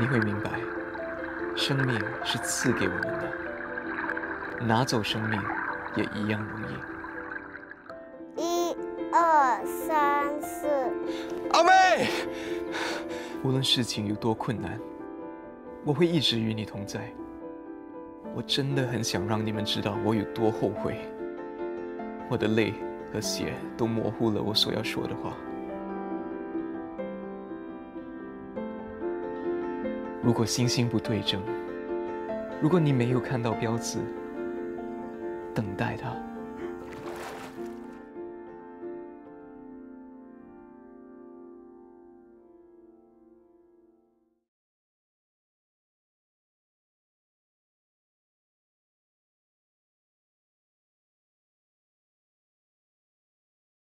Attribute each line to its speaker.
Speaker 1: 你会明白，生命是赐给我们的，拿走生命也一样容
Speaker 2: 1、
Speaker 1: 易。
Speaker 2: 2、3、4。
Speaker 3: 阿妹，
Speaker 1: 无论事情有多困难，我会一直与你同在。我真的很想让你们知道我有多后悔，我的泪和血都模糊了我所要说的话。如果星星不对症，如果你没有看到标志，等待它。